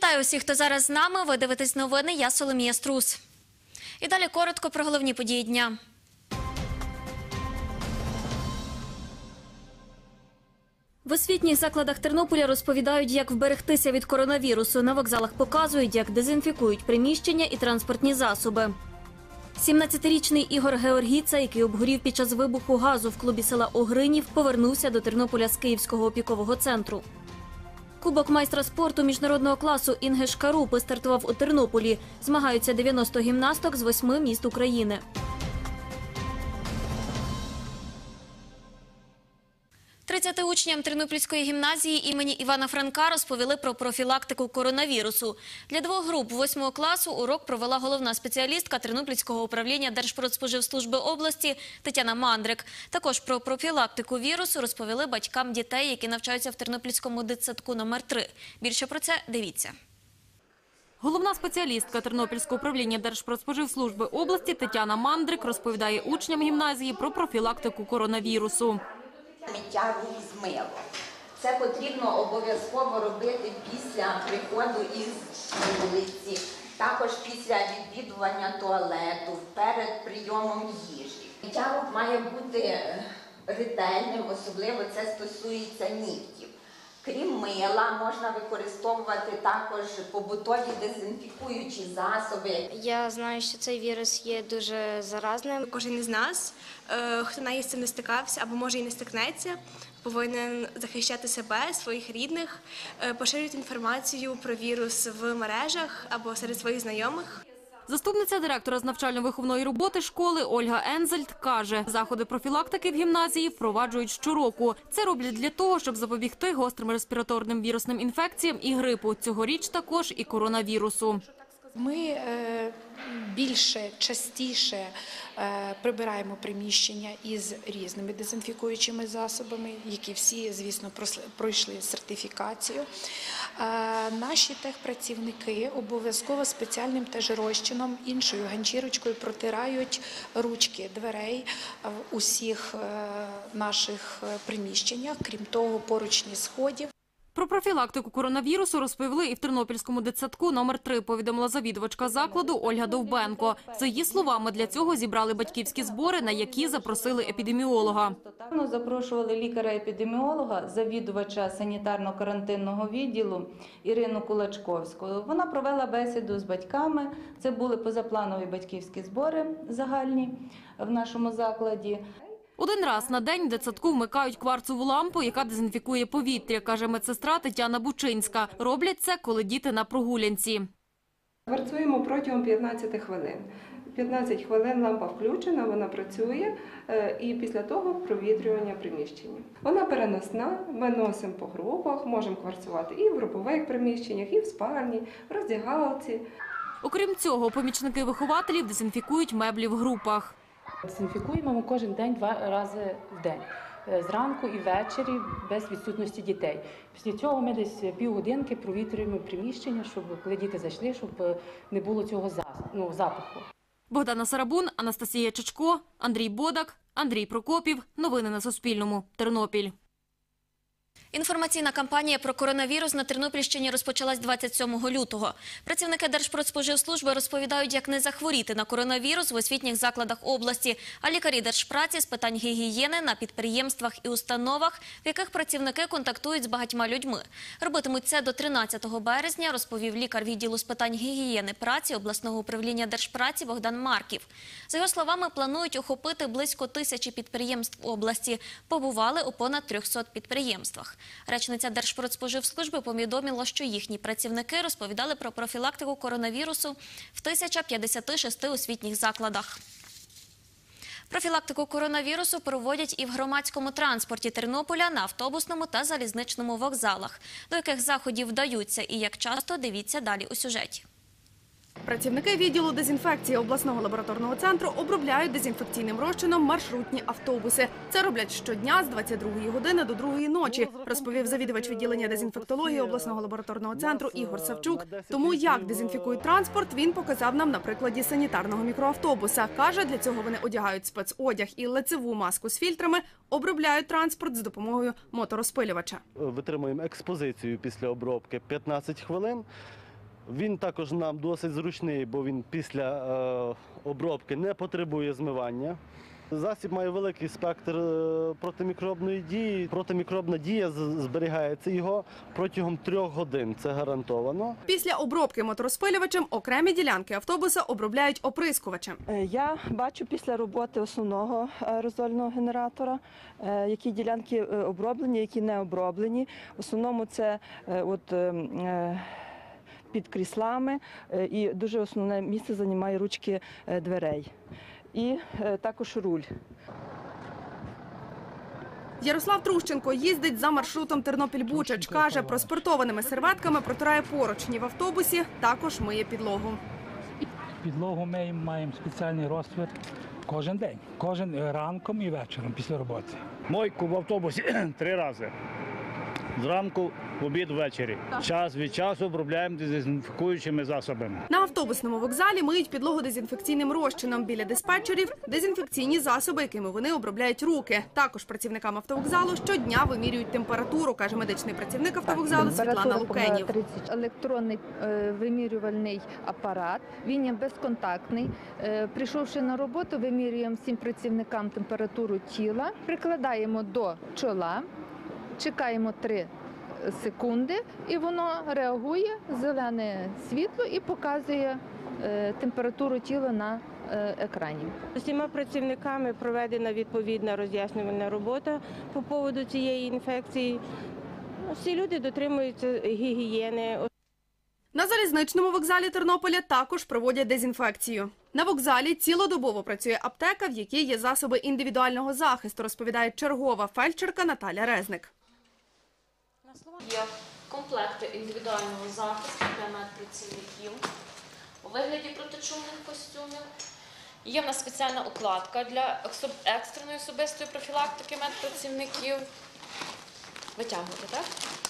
Вітаю усіх, хто зараз з нами. Ви дивитесь новини, я Соломія Струс. І далі коротко про головні події дня. В освітніх закладах Тернополя розповідають, як вберегтися від коронавірусу. На вокзалах показують, як дезінфікують приміщення і транспортні засоби. 17-річний Ігор Георгіца, який обгорів під час вибуху газу в клубі села Огринів, повернувся до Тернополя з Київського опікового центру. Кубок майстра спорту міжнародного класу Інги Шкарупи стартував у Тернополі. Змагаються 90 гімнасток з 8 міст України. Учням Тернопільської гімназії імені Івана Франка розповіли про профілактику коронавірусу. Для двох груп 8 класу урок провела головна спеціалістка Тернопільського управління Держпродспоживслужби області Тетяна Мандрик. Також про профілактику вірусу розповіли батькам дітей, які навчаються в Тернопільському дитсадку номер 3. Більше про це дивіться. Головна спеціалістка Тернопільського управління Держпродспоживслужби області Тетяна Мандрик розповідає учням гімназії про профілактику коронавірусу. Миття рук з милом. Це потрібно обов'язково робити після приходу із вулиці, також після відвідування туалету, перед прийомом їжі. Миття рук має бути ретельним, особливо це стосується нігтів. Крім мила, можна використовувати також побутові дезінфікуючі засоби. Я знаю, що цей вірус є дуже заразним. Кожен із нас, хто навіть з цим не стикався або може і не стикнеться, повинен захищати себе, своїх рідних, поширювати інформацію про вірус в мережах або серед своїх знайомих. Заступниця директора з навчально-виховної роботи школи Ольга Ензельд каже, заходи профілактики в гімназії впроваджують щороку. Це роблять для того, щоб запобігти гострим респіраторним вірусним інфекціям і грипу. Цьогоріч також і коронавірусу. Ми більше, частіше прибираємо приміщення із різними дезінфікуючими засобами, які всі, звісно, пройшли сертифікацію. Наші техпрацівники обов'язково спеціальним теж-розчином, іншою ганчірочкою протирають ручки дверей в усіх наших приміщеннях, крім того, поручні сходів. Про профілактику коронавірусу розповіли і в Тернопільському дитсадку номер 3, повідомила завідувачка закладу Ольга Довбенко. За її словами, для цього зібрали батьківські збори, на які запросили епідеміолога. Запрошували лікаря-епідеміолога, завідувача санітарно-карантинного відділу Ірину Кулачковську. Вона провела бесіду з батьками. Це були позапланові батьківські збори загальні в нашому закладі. Один раз на день в дитсадку вмикають кварцову лампу, яка дезінфікує повітря, каже медсестра Тетяна Бучинська. Роблять це, коли діти на прогулянці. Кварцуємо протягом 15 хвилин. 15 хвилин лампа включена, вона працює, і після того провітрювання приміщення. Вона переносна, ми носимо по групах, можемо кварцувати і в групових приміщеннях, і в спальні, в роздягалці. Окрім цього, помічники вихователів дезінфікують меблі в групах. Дезінфікуємо ми кожен день 2 рази в день. Зранку і ввечері, без відсутності дітей. Після цього ми десь півгодинки провітрюємо приміщення, щоб коли діти зайшли, щоб не було цього запаху. Богдана Сарабун, Анастасія Чичко, Андрій Бодак, Андрій Прокопів. Новини на Суспільному. Тернопіль. Інформаційна кампанія про коронавірус на Тернопільщині розпочалась 27 лютого. Працівники Держпродспоживслужби розповідають, як не захворіти на коронавірус в освітніх закладах області, а лікарі Держпраці з питань гігієни на підприємствах і установах, в яких працівники контактують з багатьма людьми. Робитимуть це до 13 березня, розповів лікар відділу з питань гігієни праці обласного управління Держпраці Богдан Марків. За його словами, планують охопити близько 1000 підприємств області. Побували у понад 300 підприємствах. Речниця Держпродспоживслужби повідомила, що їхні працівники розповідали про профілактику коронавірусу в 1056 освітніх закладах. Профілактику коронавірусу проводять і в громадському транспорті Тернополя на автобусному та залізничному вокзалах. До яких заходів вдаються і як часто, дивіться далі у сюжеті. Працівники відділу дезінфекції обласного лабораторного центру обробляють дезінфекційним розчином маршрутні автобуси. Це роблять щодня з 22 години до 2 ночі, розповів завідувач відділення дезінфектології обласного лабораторного центру Ігор Савчук. Тому як дезінфікують транспорт, він показав нам на прикладі санітарного мікроавтобуса. Каже, для цього вони одягають спецодяг і лицеву маску з фільтрами, обробляють транспорт з допомогою моторозпилювача. Витримуємо експозицію після обробки 15 хвилин. Він також нам досить зручний, бо він після обробки не потребує змивання. Засіб має великий спектр протимікробної дії. Протимікробна дія зберігається його протягом 3 годин, це гарантовано. Після обробки моторозпилювачем окремі ділянки автобуса обробляють оприскувачем. Я бачу після роботи основного аерозольного генератора, які ділянки оброблені, які не оброблені. В основному це під кріслами і дуже основне місце займає ручки дверей. І також руль. Ярослав Трущенко їздить за маршрутом Тернопіль-Бучач. Каже, проспиртованими серветками протирає поручні в автобусі, також миє підлогу. Підлогу ми маємо спеціальний розтвір кожен день, кожен ранком і вечором після роботи. Мойку в автобусі 3 рази. Зранку, в обід, ввечері. Час від часу обробляємо дезінфікуючими засобами. На автобусному вокзалі миють підлогу дезінфекційним розчином. Біля диспетчерів – дезінфекційні засоби, якими вони обробляють руки. Також працівникам автовокзалу щодня вимірюють температуру, каже медичний працівник автовокзалу Світлана Лукенів. Електронний вимірювальний апарат, він є безконтактний. Прийшовши на роботу, вимірюємо всім працівникам температуру тіла, прикладаємо до чола, чекаємо 3 секунди, і воно реагує, зелене світло, і показує температуру тіла на екрані. Усіма працівниками проведена відповідна роз'яснювальна робота по поводу цієї інфекції. Всі люди дотримуються гігієни. На залізничному вокзалі Тернополя також проводять дезінфекцію. На вокзалі цілодобово працює аптека, в якій є засоби індивідуального захисту, розповідає чергова фельдшерка Наталя Резник. Є комплекти індивідуального захисту для медпрацівників у вигляді протичумних костюмів. Є в нас спеціальна укладка для екстреної особистої профілактики медпрацівників. Витягувати, так?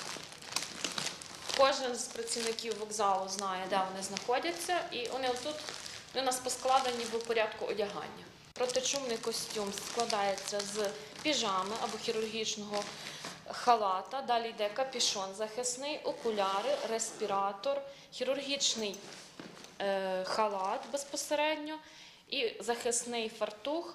Кожен з працівників вокзалу знає, де вони знаходяться, і вони отут у нас поскладені в порядку одягання. Протичумний костюм складається з піжами або хірургічного халата, далі йде капюшон захисний, окуляри, респіратор, хірургічний халат безпосередньо і захисний фартух.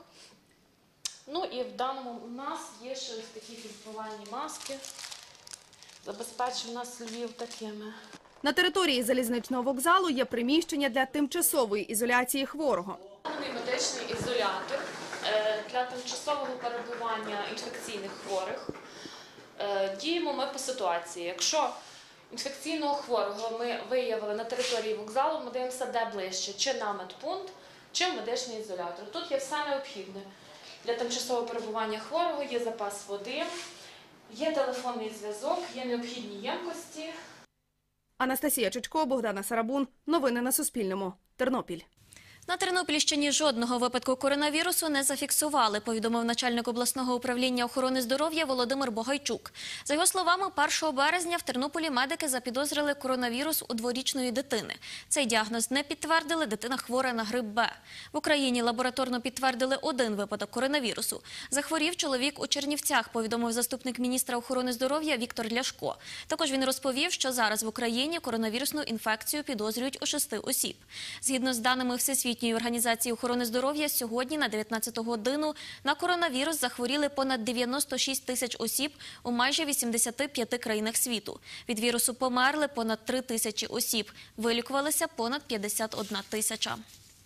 Ну і в даному у нас є ще ось такі фільтрувальні маски. Забезпечив нас Львів такими. На території залізничного вокзалу є приміщення для тимчасової ізоляції хворого. Медичний ізолятор для тимчасового перебування інфекційних хворих. Діємо ми по ситуації. Якщо інфекційного хворого ми виявили на території вокзалу, ми дивимося, де ближче, чи на медпункт, чи в медичний ізолятор. Тут є все необхідне. Для тимчасового перебування хворого є запас води, є телефонний зв'язок, є необхідні ємкості. Анастасія Чичко, Богдана Сарабун. Новини на Суспільному. Тернопіль. На Тернопільщині жодного випадку коронавірусу не зафіксували, повідомив начальник обласного управління охорони здоров'я Володимир Богайчук. За його словами, 1 березня в Тернополі медики запідозрили коронавірус у 2-річної дитини. Цей діагноз не підтвердили, дитина хвора на грип Б. В Україні лабораторно підтвердили 1 випадок коронавірусу. Захворів чоловік у Чернівцях, повідомив заступник міністра охорони здоров'я Віктор Ляшко. Також він розповів, що зараз в Україні коронавірусну інфекцію підозрюють у 6 осіб. Згідно з даними Всесвітньої організації охорони здоров'я, сьогодні на 19 годину на коронавірус захворіли понад 96 тисяч осіб у майже 85 країнах світу. Від вірусу померли понад 3 тисячі осіб, вилікувалися понад 51 тисяча.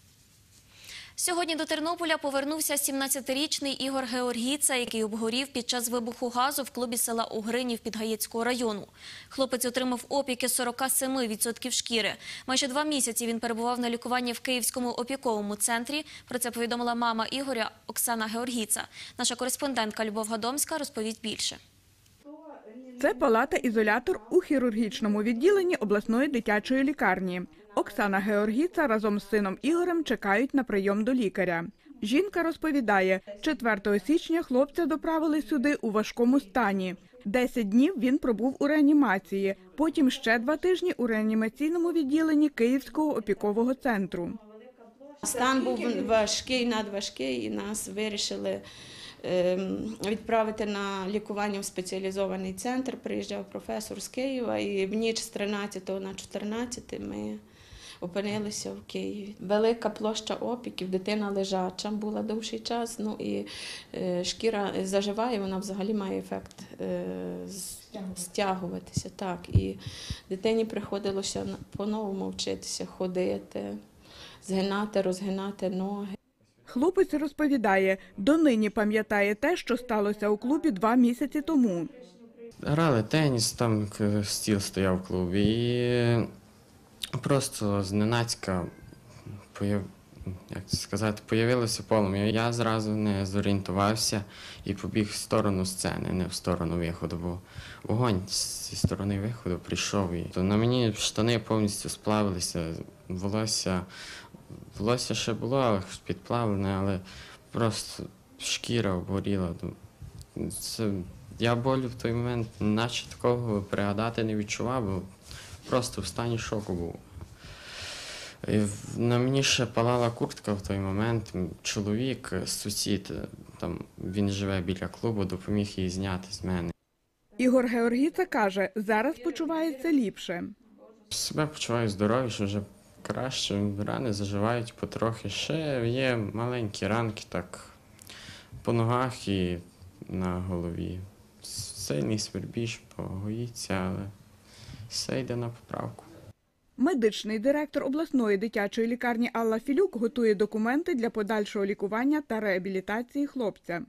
Сьогодні до Тернополя повернувся 17-річний Ігор Георгіца, який обгорів під час вибуху газу в клубі села Угринів Підгаєцького району. Хлопець отримав опіки 47% шкіри. Майже 2 місяці він перебував на лікуванні в Київському опіковому центрі. Про це повідомила мама Ігоря Оксана Георгіца. Наша кореспондентка Любов Гадомська розповість більше. Це палата-ізолятор у хірургічному відділенні обласної дитячої лікарні. Оксана Георгіца разом з сином Ігорем чекають на прийом до лікаря. Жінка розповідає, 4 січня хлопця доправили сюди у важкому стані. 10 днів він пробув у реанімації, потім ще 2 тижні у реанімаційному відділенні Київського опікового центру. Стан був важкий, надважкий, і нас вирішили відправити на лікування в спеціалізований центр. Приїжджав професор з Києва, і в ніч з 13 на 14 ми опинилися в Києві. Велика площа опіків, дитина лежача була довший час, ну і шкіра заживає, вона взагалі має ефект стягуватися. Так, і дитині приходилося по-новому вчитися ходити, згинати, розгинати ноги. Хлопець розповідає, донині пам'ятає те, що сталося у клубі 2 місяці тому. Грали теніс, там стіл стояв в клубі, і просто зненацька появилося полум'я. Я зразу не зорієнтувався і побіг в сторону сцени, не в сторону виходу, бо вогонь зі сторони виходу прийшов. І на мені штани повністю сплавилися, волосся ще було, але підплавлене, але просто шкіра обгоріла. Я болю в той момент, наче такого пригадати не відчував, бо просто в стані шоку був. І на мені ще палала куртка в той момент. Чоловік, сусід, там, він живе біля клубу, допоміг її зняти з мене. Ігор Георгіца каже, зараз почувається ліпше. Себе почуваю здоровіше, вже краще, рани заживають потрохи. Ще є маленькі ранки так по ногах і на голові. Сильний свербіж, погоїться, але все йде на поправку. Медичний директор обласної дитячої лікарні Алла Філюк готує документи для подальшого лікування та реабілітації хлопця.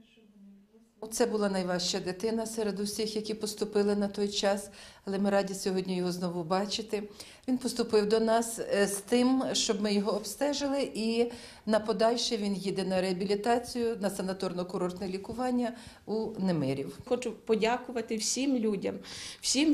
Це була найважча дитина серед усіх, які поступили на той час, але ми раді сьогодні його знову бачити. Він поступив до нас з тим, щоб ми його обстежили, і на подальше він їде на реабілітацію, на санаторно-курортне лікування у Немирів. Хочу подякувати всім людям, всім.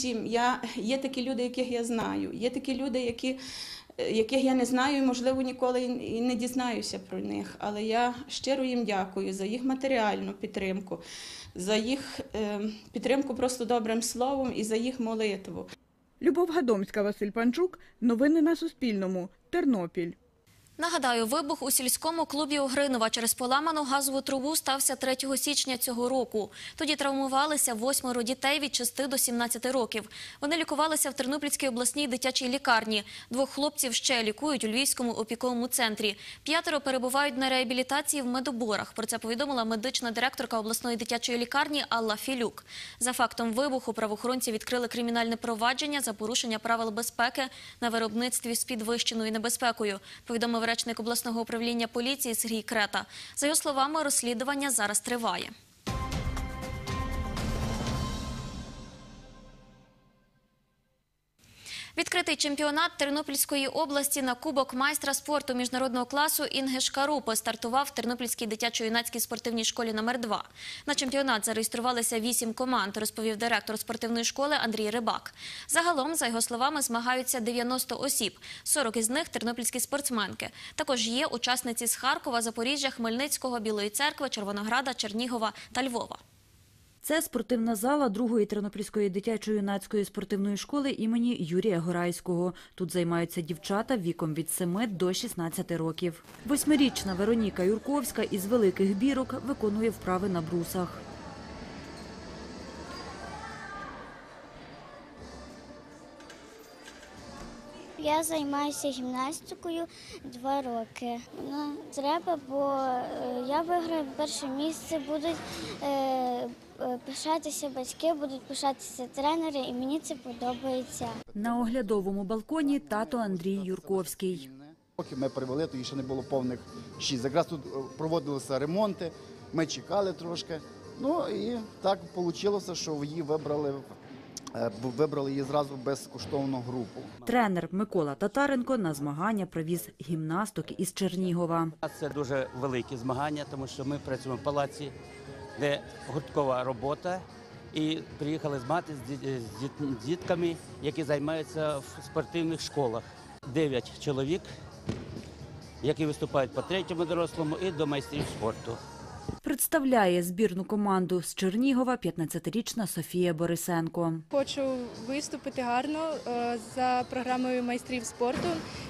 Є такі люди, яких я знаю, є такі люди, яких я не знаю і, можливо, ніколи і не дізнаюся про них. Але я щиро їм дякую за їх матеріальну підтримку, за їх підтримку просто добрим словом і за їх молитву. Любов Гадомська, Василь Панчук. Новини на Суспільному. Тернопіль. Нагадаю, вибух у сільському клубі Огринова через поламану газову трубу стався 3 січня цього року. Тоді травмувалися 8 дітей від 6 до 17 років. Вони лікувалися в Тернопільській обласній дитячій лікарні. 2 хлопців ще лікують у Львівському опіковому центрі. 5 перебувають на реабілітації в медоборах. Про це повідомила медична директорка обласної дитячої лікарні Алла Філюк. За фактом вибуху правоохоронці відкрили кримінальне провадження за порушення правил безпеки на виробництві з підвищеною небезпекою, повідомив речник обласного управління поліції Сергій Крета. За його словами, розслідування зараз триває. Відкритий чемпіонат Тернопільської області на Кубок майстра спорту міжнародного класу Інги Шкарупи стартував в Тернопільській дитячо-юнацькій спортивній школі номер 2. На чемпіонат зареєструвалися 8 команд, розповів директор спортивної школи Андрій Рибак. Загалом, за його словами, змагаються 90 осіб, 40 із них – тернопільські спортсменки. Також є учасниці з Харкова, Запоріжжя, Хмельницького, Білої Церкви, Червонограда, Чернігова та Львова. Це спортивна зала 2-ї Тернопільської дитячо-юнацької спортивної школи імені Юрія Горайського. Тут займаються дівчата віком від 7 до 16 років. 8-річна Вероніка Юрковська із Великих Бірок виконує вправи на брусах. Я займаюся гімнастикою 2 роки. Треба, бо я виграю перше місце, будуть пишатися батьки, будуть пишатися тренери, і мені це подобається. На оглядовому балконі тато Андрій Юрковський. Поки ми привели, то ще не було повних 6. Якраз тут проводилися ремонти, ми чекали трошки. Ну і так вийшло, що її вибрали її зразу в безкоштовну групу. Тренер Микола Татаренко на змагання привіз гімнасток із Чернігова. Це дуже великі змагання, тому що ми працюємо в палаці, де гурткова робота. І приїхали змагатися з дітками, які займаються в спортивних школах. 9 чоловік, які виступають по 3-му дорослому і до майстрів спорту. Представляє збірну команду з Чернігова 15-річна Софія Борисенко. Хочу виступити гарно за програмою майстрів спорту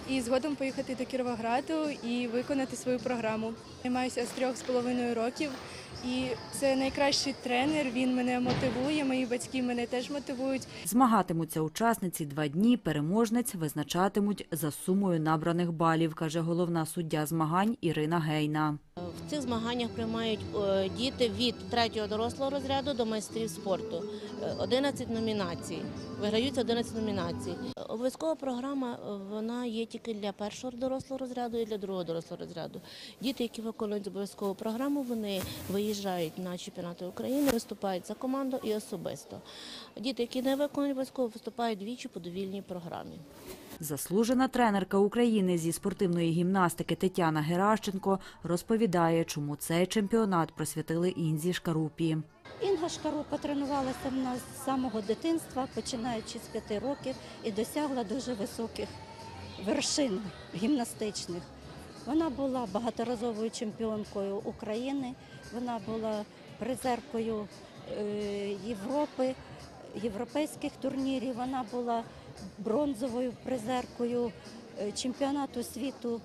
і згодом поїхати до Кіровограду і виконати свою програму. Займаюся з 3,5 років, і це найкращий тренер, він мене мотивує, мої батьки мене теж мотивують. Змагатимуться учасниці 2 дні, переможець визначатимуть за сумою набраних балів, каже головна суддя змагань Ірина Гейна. В цих змаганнях приймають діти від 3-го дорослого розряду до майстрів спорту. 11 номінацій. Виграються 11 номінацій. Обов'язкова програма, вона є тільки для 1-го дорослого розряду і для 2-го дорослого розряду. Діти, які виконують обов'язкову програму, вони виїжджають на чемпіонати України, виступають за команду і особисто. Діти, які не виконують обов'язково, виступають двічі по довільній програмі. Заслужена тренерка України зі спортивної гімнастики Тетяна Геращенко розповідає, чому цей чемпіонат присвятили Інзі Шкарупі. Інга Шкарупа тренувалася в нас з самого дитинства, починаючи з 5 років, і досягла дуже високих вершин гімнастичних. Вона була багаторазовою чемпіонкою України, вона була призеркою Європи, європейських турнірів, вона була бронзовою призеркою чемпіонату світу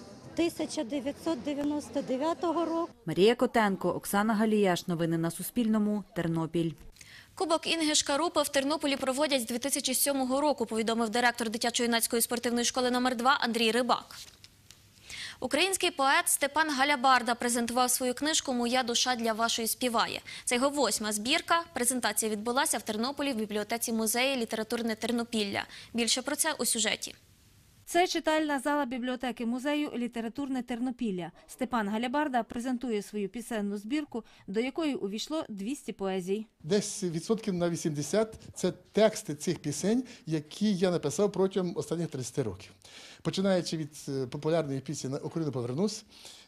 1999 року. Марія Котенко, Оксана Галіяш. Новини на Суспільному. Тернопіль. Кубок Інги Шкарупи в Тернополі проводять з 2007 року, повідомив директор дитячо-юнацької спортивної школи номер 2 Андрій Рибак. Український поет Степан Галябарда презентував свою книжку «Моя душа для вашої співає». Це його 8-ма збірка. Презентація відбулася в Тернополі в бібліотеці музею «Літературне Тернопілля». Більше про це у сюжеті. Це читальна зала бібліотеки музею «Літературне Тернопілля». Степан Галябарда презентує свою пісенну збірку, до якої увійшло 200 поезій. Десь відсотків на 80 – це тексти цих пісень, які я написав протягом останніх 30 років. Починаючи від популярної пісні «На Україну повернусь»,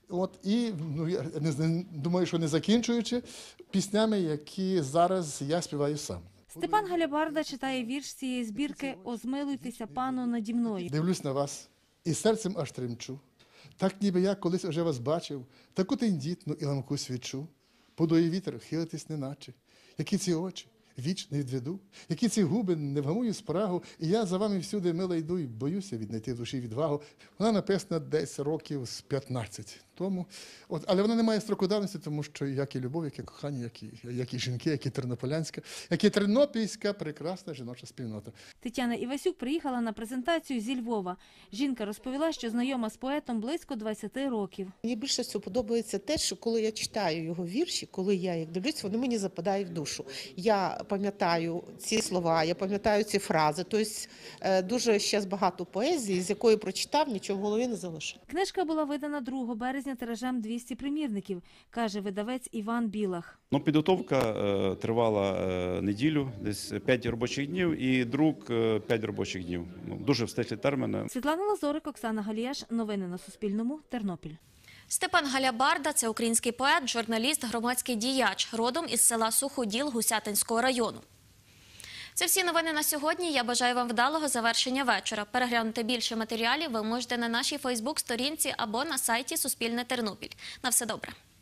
і я думаю, що не закінчуючи піснями, які зараз я співаю сам. Степан Галябарда читає вірш цієї збірки «О, змилуйтеся, пану, наді мною». Дивлюсь на вас і серцем аж тремчу, так ніби я колись уже вас бачив, таку тендітну і ламку свічу. Подує вітер, хилитись неначе, які ці очі, віч не відведу, які ці губи, не вгамую спрагу, і я за вами всюди мила йду, і боюся віднайти в душі відвагу. Вона написана десь років з 15 тому, але вона не має строку давності, тому що як і любов, як і кохання, як і жінки, як і тернополянська, як і тернопільська прекрасна жіноча спільнота. Тетяна Івасюк приїхала на презентацію зі Львова. Жінка розповіла, що знайома з поетом близько 20 років. Мені більше всього подобається те, що коли я читаю його вірші, коли я їх дивлюсь, вони мені западають в душу. Я пам'ятаю ці слова, я пам'ятаю ці фрази. Тобто дуже ще багато поезії, з якої прочитав, нічого в голові не залишив. Книжка була видана 2 березня тиражем 200 примірників, каже видавець Іван Білах. Підготовка тривала неділю, десь 5 робочих днів, і друк 5 робочих днів. Дуже встиглі терміни. Світлана Лазорик, Оксана Галіяш. Новини на Суспільному. Тернопіль. Степан Галябарда – це український поет, журналіст, громадський діяч, родом із села Суходіл Гусятинського району. Це всі новини на сьогодні. Я бажаю вам вдалого завершення вечора. Переглянути більше матеріалів ви можете на нашій Фейсбук-сторінці або на сайті Суспільне Тернопіль. На все добре.